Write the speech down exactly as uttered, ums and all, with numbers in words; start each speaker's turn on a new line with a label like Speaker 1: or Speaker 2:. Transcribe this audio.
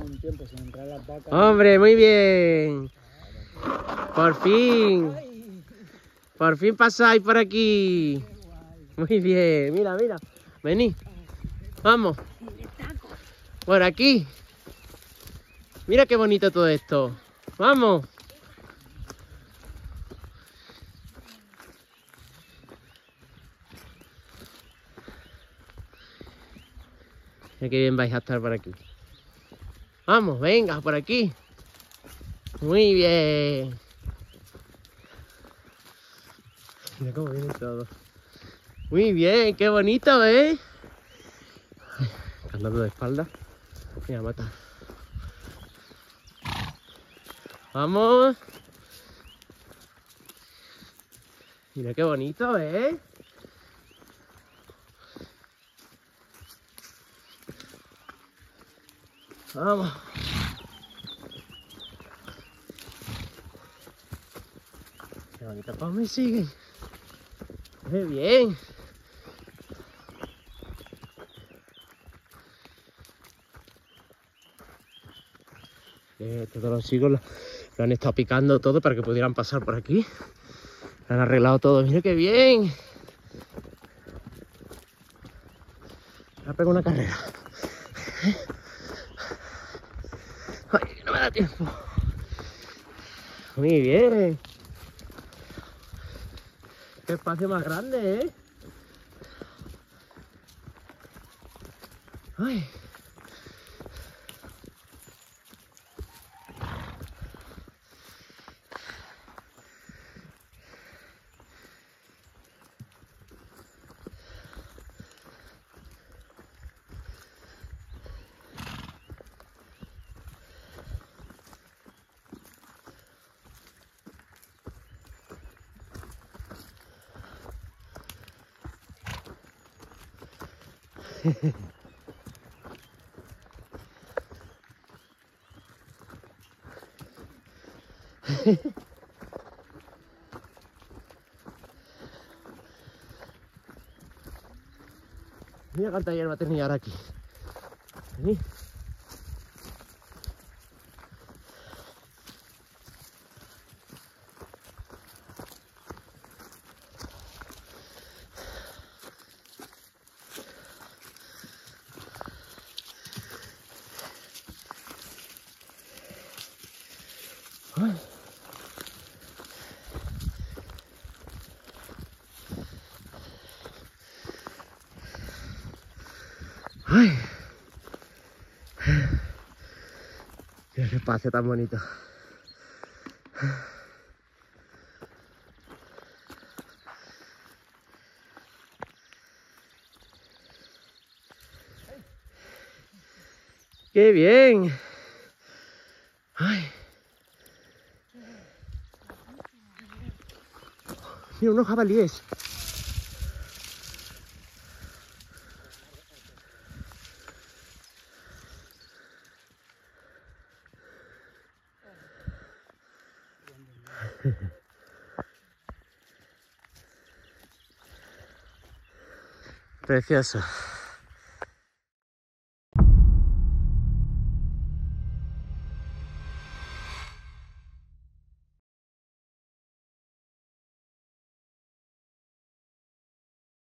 Speaker 1: un tiempo sin entrar las vacas.
Speaker 2: ¡Hombre, muy bien! ¡Por fin! ¡Por fin pasáis por aquí! Muy bien, mira, mira. Vení. Vamos. Por aquí. Mira qué bonito todo esto. Vamos. Mira qué bien vais a estar por aquí. Vamos, venga, por aquí. Muy bien. Mira cómo viene todo. Muy bien, qué bonito, ¿eh? Andando de espalda. Mira, mata. Vamos. Mira qué bonito, ¿eh? Vamos. Qué bonito, cómo me siguen. Muy bien. Eh, todos los chicos lo, lo han estado picando todo para que pudieran pasar por aquí. Lo han arreglado todo. Mira qué bien. Me ha pegado una carrera. Ay, no me da tiempo. Muy bien. Qué espacio más grande, ¿eh? Ay. Mira cuánta hierba tenía ahora aquí. Vení. Ay. Ay. Mira qué espacio tan bonito. ¡Qué bien! ¡Ay! Mira, unos jabalíes. Precioso.